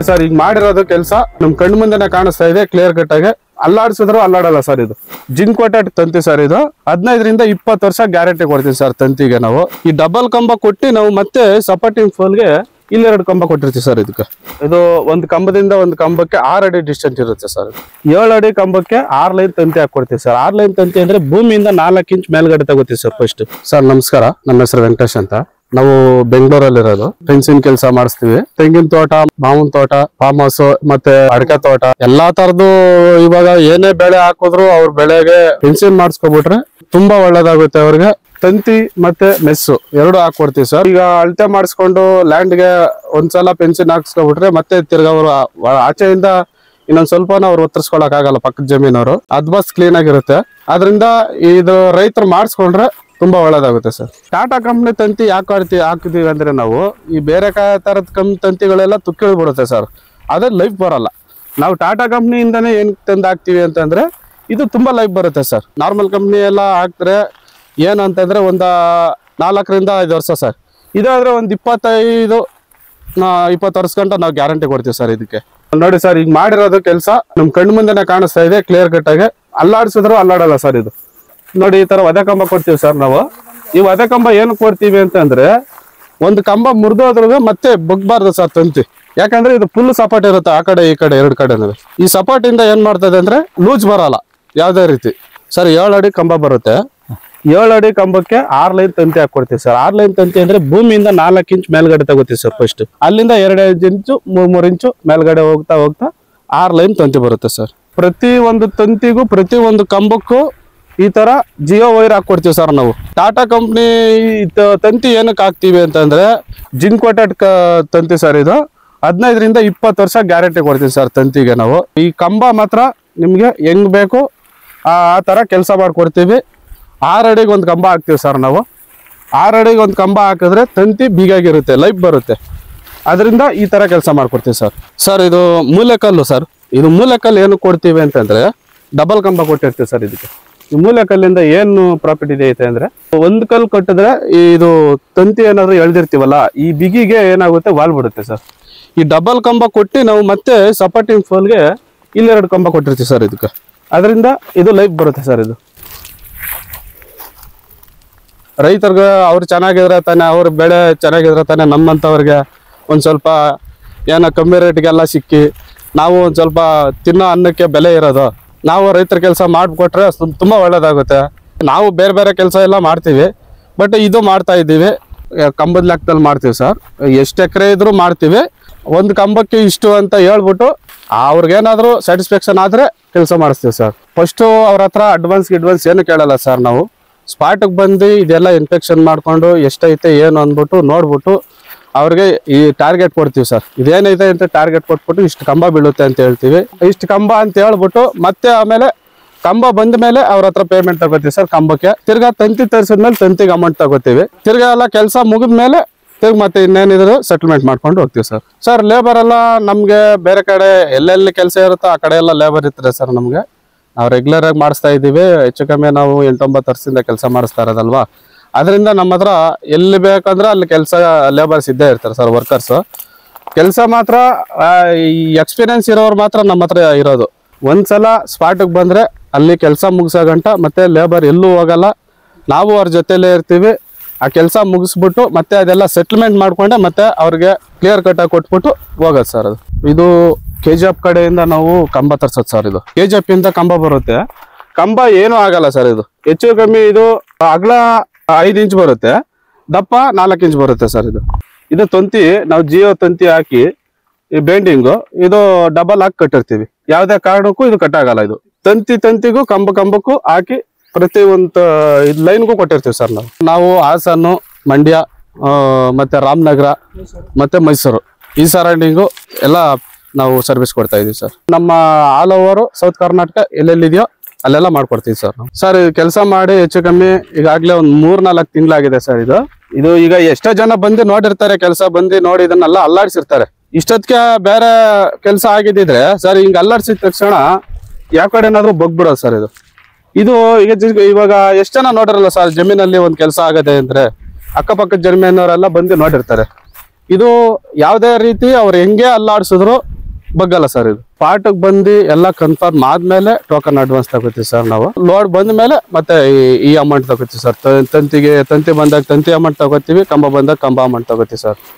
Sir ಈಗ ಮಾಡಿರೋದು ಕೆಲಸ ನಮ್ ಕಣ್ಣು ಮುಂದೆನೆ ಕಾಣಿಸ್ತಾ ಇದೆ ಕ್ಲಿಯರ್ ಕಟ್ ಆಗಿ. ಅಲ್ಲಾಡಿಸಿದ್ರು ಅಲ್ಲಾಡಲ್ಲ ಸರ್. ಇದು ಜಿಂಕೋಟೆಡ್ ತಂತಿ ಸರ್. ಇದು 15 ರಿಂದ 20 ವರ್ಷ ಗ್ಯಾರಂಟಿ ಕೊಡ್ತೀವಿ ಸರ್ ತಂತಿಗೆ. ನಾವು ಈ ಡಬಲ್ ಕಂಬ ಕೊಟ್ಟು ನಾವು ಮತ್ತೆ ಸಪೋರ್ಟಿಂಗ್ ಫೋಲ್ಗೆ ಇಲ್ಲಿ 2 ಕಂಬ ಕೊಟ್ಟಿರ್ತೀವಿ ಸರ್. ಇದಕ್ಕೆ ಇದು ಒಂದು ಕಂಬದಿಂದ ಒಂದು ಕಂಬಕ್ಕೆ 6 ಅಡಿ ಡಿಸ್ಟೆನ್ಸ್ ಇರುತ್ತೆ ಸರ್. 7 ಅಡಿ ಕಂಬಕ್ಕೆ 6 ಲೈನ್ ತಂತಿ ಹಾಕೊಡ್ತೀವಿ ಸರ್. 6 ಲೈನ್ ತಂತಿ ಅಂದ್ರೆ ಭೂಮಿಯಿಂದ 4 ಇಂಚ್ ಮೇಲ್ಗಡೆ ತಗೋತೀವಿ ಸರ್. ಫಸ್ಟ್ ಸರ್ ನಮಸ್ಕಾರ, ನಮ್ಮ ಹೆಸರು ವೆಂಕಟೇಶ್ ಅಂತ. ನಾವು ಬೆಂಗಳೂರಲ್ಲಿ ಇರೋದು. ಫೆನ್ಸಿಂಗ್ ಕೆಲಸ ಮಾಡಿಸ್ತೀವಿ. ತೆಂಗಿನ ತೋಟ, ಮಾವಿನ ತೋಟ, ಫಾರ್ಮ್ ಹೌಸ್ ಮತ್ತೆ ಅಡಿಕೆ ತೋಟ ಎಲ್ಲಾ ತರದ್ದು. ಇವಾಗ ಏನೇ ಬೆಳೆ ಹಾಕಿದ್ರು ಅವ್ರ ಬೆಳೆಗೆ ಫೆನ್ಸಿಂಗ್ ಮಾಡಿಸ್ಕೊಬಿಟ್ರೆ ತುಂಬಾ ಒಳ್ಳೇದಾಗುತ್ತೆ ಅವ್ರಿಗೆ. ತಂತಿ ಮತ್ತೆ ಮೆಸ್ಸು 2 ಹಾಕೊಡ್ತೀವಿ ಸರ್. ಈಗ ಅಳತೆ ಮಾಡಿಸ್ಕೊಂಡು ಲ್ಯಾಂಡ್ಗೆ ಒಂದ್ಸಲ ಫೆನ್ಸಿಂಗ್ ಹಾಕ್ಸ್ಕೊಬಿಟ್ರೆ ಮತ್ತೆ ತಿರ್ಗಾ ಅವರು ಆಚೆಯಿಂದ ಇನ್ನೊಂದ್ ಸ್ವಲ್ಪ ಅವ್ರು ಒತ್ತರಿಸ್ಕೊಳಕ್ ಆಗಲ್ಲ. ಪಕ್ಕದ ಜಮೀನವರು ಅದ್ಬಸ್ ಕ್ಲೀನ್ ಆಗಿರುತ್ತೆ. ಅದರಿಂದ ಇದು ರೈತರು ಮಾಡಿಸ್ಕೊಂಡ್ರೆ ತುಂಬಾ ಒಳ್ಳೇದಾಗುತ್ತೆ ಸರ್. ಟಾಟಾ ಕಂಪ್ನಿ ತಂತಿ ಯಾಕೆ ಹಾಕ್ತಿವಿ ಅಂದ್ರೆ ನಾವು ಈ ಬೇರೆ ತರದ ತಂತಿಗಳೆಲ್ಲ ತುಕ್ಕಿಳ್ಬಿಡುತ್ತೆ ಸರ್. ಅದೇ ಲೈಫ್ ಬರಲ್ಲ. ನಾವು ಟಾಟಾ ಕಂಪ್ನಿಯಿಂದಾನೇ ಏನ್ ತಂದು ಹಾಕ್ತಿವಿ ಅಂತಂದ್ರೆ ಇದು ತುಂಬಾ ಲೈಫ್ ಬರುತ್ತೆ ಸರ್. ನಾರ್ಮಲ್ ಕಂಪ್ನಿ ಎಲ್ಲ ಹಾಕ್ತಾರೆ ಏನಂತಂದ್ರೆ 4 ರಿಂದ 5 ವರ್ಷ ಸರ್. ಇದಾದ್ರೆ ಒಂದು 25-20 ವರ್ಷ ಗಂಟ ನಾವು ಗ್ಯಾರಂಟಿ ಕೊಡ್ತೀವಿ ಸರ್. ಇದಕ್ಕೆ ನೋಡಿ ಸರ್ ಈಗ ಮಾಡಿರೋದು ಕೆಲಸ ನಮ್ ಕಣ್ಣು ಮುಂದೆನೆ ಕಾಣಿಸ್ತಾ ಇದೆ ಕ್ಲಿಯರ್ ಕಟ್ ಆಗಿ. ಅಲ್ಲಾಡಿಸಿದ್ರು ಅಲ್ಲಾಡಲ್ಲ ಸರ್. ಇದು ನೋಡಿ ಈ ತರ ವದೆ ಕಂಬ ಕೊಡ್ತೀವಿ ಸರ್ ನಾವು. ಈ ವದೆ ಕಂಬ ಏನು ಕೊಡ್ತೀವಿ ಅಂತಂದ್ರೆ ಒಂದು ಕಂಬ ಮುರಿದೋದ್ರೂ ಮತ್ತೆ ಬಗ್ಬಾರ್ದು ಸರ್ ತಂತಿ. ಯಾಕಂದ್ರೆ ಇದು ಫುಲ್ ಸಪೋರ್ಟ್ ಇರುತ್ತೆ ಆ ಕಡೆ ಈ ಕಡೆ 2 ಕಡೆ. ಈ ಸಪೋರ್ಟ್ ಇಂದ ಏನ್ ಮಾಡ್ತದೆ ಅಂದ್ರೆ ಲೂಸ್ ಬರಲ್ಲ ಯಾವ್ದೇ ರೀತಿ ಸರ್. 7 ಅಡಿ ಕಂಬ ಬರುತ್ತೆ. 7 ಅಡಿ ಕಂಬಕ್ಕೆ 6 ಲೈನ್ ತಂತಿ ಹಾಕೊಡ್ತೀವಿ ಸರ್. 6 ಲೈನ್ ತಂತಿ ಅಂದ್ರೆ ಭೂಮಿಯಿಂದ 4 ಇಂಚ್ ಮೇಲ್ಗಡೆ ತಗೋತೀವಿ ಸರ್. ಫಸ್ಟ್ ಅಲ್ಲಿಂದ 2 ಇಂಚು 3 ಇಂಚು ಮೇಲ್ಗಡೆ ಹೋಗ್ತಾ 6 ಲೈನ್ ತಂತಿ ಬರುತ್ತೆ ಸರ್. ಪ್ರತಿ ಒಂದು ತಂತಿಗೂ ಪ್ರತಿ ಒಂದು ಕಂಬಕ್ಕೂ ಈ ತರ ಜಿಯೋ ವೈರ್ ಹಾಕೊಡ್ತೀವಿ ಸರ್ ನಾವು. ಟಾಟಾ ಕಂಪ್ನಿ ತಂತಿ ಏನಕ್ಕೆ ಹಾಕ್ತಿವಿ ಅಂತಂದ್ರೆ ಜಿಂಕೋಟೆಡ್ ತಂತಿ ಸರ್. ಇದು 15 ರಿಂದ 20 ವರ್ಷ ಗ್ಯಾರಂಟಿ ಕೊಡ್ತೀವಿ ಸರ್ ತಂತಿಗೆ ನಾವು. ಈ ಕಂಬ ಮಾತ್ರ ನಿಮ್ಗೆ ಹೆಂಗ್ ಬೇಕು ಆ ತರ ಕೆಲಸ ಮಾಡ್ಕೊಡ್ತೀವಿ. 6 ಅಡಿಗೆ ಒಂದು ಕಂಬ ಹಾಕ್ತಿವಿ ಸರ್ ನಾವು. 6 ಅಡಿಗೆ ಒಂದು ಕಂಬ ಹಾಕಿದ್ರೆ ತಂತಿ ಬೀಗಾಗಿರುತ್ತೆ, ಲೈಫ್ ಬರುತ್ತೆ. ಅದರಿಂದ ಈ ತರ ಕೆಲಸ ಮಾಡ್ಕೊಡ್ತೀವಿ ಸರ್. ಸರ್ ಇದು ಮೂಲೆಕಲ್ಲು ಸರ್. ಇದು ಮೂಲೆಕಲ್ಲು ಏನು ಕೊಡ್ತೀವಿ ಅಂತಂದ್ರೆ ಡಬಲ್ ಕಂಬ ಕೊಟ್ಟಿರ್ತೀವಿ ಸರ್. ಇದಕ್ಕೆ ಈ ಮೂಲೆಕಲ್ಲಿಂದ ಏನು ಪ್ರಾಫಿಟ್ ಇದೆ ಅಂದ್ರೆ ಒಂದು ಕಲ್ಲು ಕಟ್ಟಿದ್ರೆ ಇದು ತಂತಿ ಏನಾದ್ರು ಎಳ್ದಿರ್ತೀವಲ್ಲ ಈ ಬಿಗಿಗೆ ಏನಾಗುತ್ತೆ ವಾಲ್ ಬಿಡುತ್ತೆ ಸರ್. ಈ ಡಬಲ್ ಕಂಬ ಕೊಟ್ಟು ನಾವು ಮತ್ತೆ ಸಪೋರ್ಟಿಂಗ್ ಫೋಲ್ಗೆ ಇಲ್ಲಿ 2 ಕಂಬ ಕೊಟ್ಟಿರ್ತೀವಿ ಸರ್. ಇದಕ್ಕೆ ಅದರಿಂದ ಇದು ಲೈಫ್ ಬರುತ್ತೆ ಸರ್. ಇದು ರೈತರಿಗೆ ಅವ್ರು ಚೆನ್ನಾಗಿದ್ರೆ ತಾನೆ, ಅವ್ರ ಬೆಳೆ ಚೆನ್ನಾಗಿದ್ರೆ ತಾನೆ ನಮ್ಮಂಥವ್ರಿಗೆ ಒಂದು ಸ್ವಲ್ಪ ಏನೋ ಕಮ್ಮಿ ರೇಟ್ಗೆಲ್ಲ ಸಿಕ್ಕಿ ನಾವು ಒಂದು ಸ್ವಲ್ಪ ತಿನ್ನೋ ಅನ್ನಕ್ಕೆ ಬೆಲೆ ಇರೋದು. ನಾವು ರೈತರ ಕೆಲಸ ಮಾಡಿಕೊಟ್ರೆ ತುಂಬಾ ಒಳ್ಳೇದಾಗುತ್ತೆ. ನಾವು ಬೇರೆ ಬೇರೆ ಕೆಲಸ ಎಲ್ಲ ಮಾಡ್ತೀವಿ, ಬಟ್ ಇದು ಮಾಡ್ತಾ ಇದ್ದೀವಿ ಕಂಬದ ಲೆಕ್ಕದಲ್ಲಿ ಮಾಡ್ತೀವಿ ಸರ್. ಎಷ್ಟು ಎಕರೆ ಇದ್ರೂ ಮಾಡ್ತೀವಿ. ಒಂದು ಕಂಬಕ್ಕೆ ಇಷ್ಟು ಅಂತ ಹೇಳ್ಬಿಟ್ಟು ಅವ್ರಿಗೇನಾದ್ರು ಸ್ಯಾಟಿಸ್ಫ್ಯಾಕ್ಷನ್ ಆದ್ರೆ ಕೆಲಸ ಮಾಡಿಸ್ತೀವಿ ಸರ್. ಫಸ್ಟ್ ಅವ್ರ ಹತ್ರ ಅಡ್ವಾನ್ಸ್ ಏನು ಕೇಳಲ್ಲ ಸರ್. ನಾವು ಸ್ಪಾಟಿಗೆ ಬಂದು ಇದೆಲ್ಲ ಇನ್ಸ್ಪೆಕ್ಷನ್ ಮಾಡ್ಕೊಂಡು ಎಷ್ಟೈತೆ ಏನು ಅಂದ್ಬಿಟ್ಟು ನೋಡ್ಬಿಟ್ಟು ಅವ್ರಿಗೆ ಈ ಟಾರ್ಗೆಟ್ ಕೊಡ್ತೀವಿ ಸರ್. ಇದೇನೈತೆ ಅಂತ ಟಾರ್ಗೆಟ್ ಕೊಟ್ಬಿಟ್ಟು ಇಷ್ಟು ಕಂಬ ಬೀಳುತ್ತೆ ಅಂತ ಹೇಳ್ತೀವಿ. ಇಷ್ಟು ಕಂಬ ಅಂತ ಹೇಳ್ಬಿಟ್ಟು ಮತ್ತೆ ಆಮೇಲೆ ಕಂಬ ಬಂದ ಮೇಲೆ ಅವ್ರ ಹತ್ರ ಪೇಮೆಂಟ್ ತಗೋತೀವಿ ಸರ್ ಕಂಬಕ್ಕೆ. ತಿರ್ಗಾ ತಂತಿ ತರಿಸಿದ್ಮೇಲೆ ತಂತಿಗೆ ಅಮೌಂಟ್ ತಗೋತೀವಿ. ತಿರ್ಗಾ ಎಲ್ಲ ಕೆಲಸ ಮುಗಿದ್ಮೇಲೆ ತಿರ್ಗಿ ಮತ್ತೆ ಇನ್ನೇನಿದ್ರು ಸೆಟಲ್ಮೆಂಟ್ ಮಾಡ್ಕೊಂಡು ಹೋಗ್ತೀವಿ ಸರ್. ಸರ್ ಲೇಬರ್ ಎಲ್ಲ ನಮ್ಗೆ ಬೇರೆ ಕಡೆ ಎಲ್ಲೆಲ್ಲಿ ಕೆಲಸ ಇರುತ್ತೋ ಆ ಕಡೆ ಎಲ್ಲ ಲೇಬರ್ ಇರ್ತಾರೆ ಸರ್. ನಮ್ಗೆ ನಾವು ರೆಗ್ಯುಲರ್ ಆಗಿ ಮಾಡಿಸ್ತಾ ಇದ್ದೀವಿ. ಹೆಚ್ಚು ಕಮ್ಮಿ ನಾವು 8-9 ವರ್ಷದಿಂದ ಕೆಲಸ ಮಾಡಿಸ್ತಾ ಇರೋದಲ್ವಾ. ಅದರಿಂದ ನಮ್ಮ ಹತ್ರ ಎಲ್ಲಿ ಬೇಕಂದ್ರೆ ಅಲ್ಲಿ ಕೆಲಸ ಲೇಬರ್ಸ್ ಇದ್ದೇ ಇರ್ತಾರೆ ಸರ್, ವರ್ಕರ್ಸ್. ಕೆಲಸ ಮಾತ್ರ ಎಕ್ಸ್ಪೀರಿಯನ್ಸ್ ಇರೋರು ಮಾತ್ರ ನಮ್ಮ ಹತ್ರ ಇರೋದು. ಒಂದ್ಸಲ ಸ್ಪಾಟಿಗೆ ಬಂದ್ರೆ ಅಲ್ಲಿ ಕೆಲಸ ಮುಗಿಸೋ ಗಂಟ ಮತ್ತೆ ಲೇಬರ್ ಎಲ್ಲೂ ಹೋಗಲ್ಲ. ನಾವು ಅವ್ರ ಜೊತೆಲೇ ಇರ್ತೀವಿ. ಆ ಕೆಲಸ ಮುಗಿಸ್ಬಿಟ್ಟು ಮತ್ತೆ ಅದೆಲ್ಲ ಸೆಟ್ಲ್ಮೆಂಟ್ ಮಾಡ್ಕೊಂಡೆ ಮತ್ತೆ ಅವ್ರಿಗೆ ಕ್ಲಿಯರ್ ಕಟ್ ಆಗಿ ಕೊಟ್ಬಿಟ್ಟು ಹೋಗೋದು ಸರ್. ಅದು ಇದು KGF ಕಡೆಯಿಂದ ನಾವು ಕಂಬ ತರ್ಸೋದು ಸರ್. ಇದು KGF ಇಂದ ಕಂಬ ಬರುತ್ತೆ. ಕಂಬ ಏನೂ ಆಗಲ್ಲ ಸರ್. ಇದು ಹೆಚ್ಚು ಕಮ್ಮಿ ಇದು ಅಗಲ 5 ಇಂಚ್ ಬರುತ್ತೆ, ದಪ್ಪ 4 ಇಂಚ್ ಬರುತ್ತೆ ಸರ್. ಇದು ತಂತಿ ನಾವು ಜಿಯೋ ತಂತಿ ಹಾಕಿ ಈ ಬೆಂಡಿಂಗು ಇದು ಡಬಲ್ ಹಾಕಿ ಕಟ್ಟಿರ್ತೀವಿ. ಯಾವುದೇ ಕಾರಣಕ್ಕೂ ಇದು ಕಟ್ಟಾಗಲ್ಲ. ಇದು ತಂತಿಗೂ ಕಂಬಕ್ಕೂ ಹಾಕಿ ಪ್ರತಿ ಒಂದು ಲೈನ್ಗೂ ಕೊಟ್ಟಿರ್ತೀವಿ ಸರ್. ನಾವು ಹಾಸನ, ಮಂಡ್ಯ, ಮತ್ತೆ ರಾಮನಗರ ಮತ್ತೆ ಮೈಸೂರು ಈ ಸರೌಂಡಿಂಗು ಎಲ್ಲ ನಾವು ಸರ್ವಿಸ್ ಕೊಡ್ತಾ ಇದೀವಿ ಸರ್. ನಮ್ಮ ಆಲ್ ಓವರ್ ಸೌತ್ ಕರ್ನಾಟಕ ಎಲ್ಲೆಲ್ಲಿದೆಯೋ ಅಲ್ಲೆಲ್ಲ ಮಾಡ್ಕೊಡ್ತೀವಿ ಸರ್ ನಾವು. ಸರ್ ಕೆಲಸ ಮಾಡಿ ಹೆಚ್ಚು ಕಮ್ಮಿ ಈಗಾಗಲೇ ಒಂದು 3-4 ತಿಂಗಳಾಗಿದೆ ಸರ್. ಇದು ಈಗ ಎಷ್ಟೋ ಜನ ಬಂದು ನೋಡಿರ್ತಾರೆ, ಕೆಲಸ ಬಂದು ನೋಡಿ ಇದನ್ನೆಲ್ಲ ಅಲ್ಲಾಡ್ಸಿರ್ತಾರೆ. ಇಷ್ಟೊತ್ತಿಗೆ ಬೇರೆ ಕೆಲಸ ಆಗಿದ್ದಿದ್ರೆ ಸರ್ ಹಿಂಗೆ ಅಲ್ಲಾಡ್ಸಿದ ತಕ್ಷಣ ಯಾವ ಕಡೆ ಏನಾದ್ರು ಬಗ್ಬಿಡೋದು ಸರ್. ಇದು ಇವಾಗ ಎಷ್ಟು ಜನ ನೋಡಿರಲ್ಲ ಸರ್ ಜಮೀನಲ್ಲಿ ಒಂದು ಕೆಲಸ ಆಗದೆ ಅಂದ್ರೆ ಅಕ್ಕಪಕ್ಕದ ಜಮೀನವರೆಲ್ಲ ಬಂದು ನೋಡಿರ್ತಾರೆ. ಇದು ಯಾವುದೇ ರೀತಿ ಅವ್ರು ಹೆಂಗೆ ಅಲ್ಲಾಡ್ಸಿದ್ರು ಬಗ್ಗಲ್ಲ ಸರ್ ಇದು. ಪಾರ್ಟಿಗೆ ಬಂದು ಎಲ್ಲ ಕನ್ಫರ್ಮ್ ಆದ್ಮೇಲೆ ಟೋಕನ್ ಅಡ್ವಾನ್ಸ್ ತಗೋತೀವಿ ಸರ್ ನಾವು. ಲೋಡ್ ಬಂದ ಮೇಲೆ ಮತ್ತೆ ಈ ಅಮೌಂಟ್ ತಗೋತೀವಿ ಸರ್. ತಂತಿ ಬಂದಾಗ ತಂತಿ ಅಮೌಂಟ್ ತಗೋತೀವಿ, ಕಂಬ ಬಂದಾಗ ಕಂಬ ಅಮೌಂಟ್ ತಗೋತೀವಿ ಸರ್.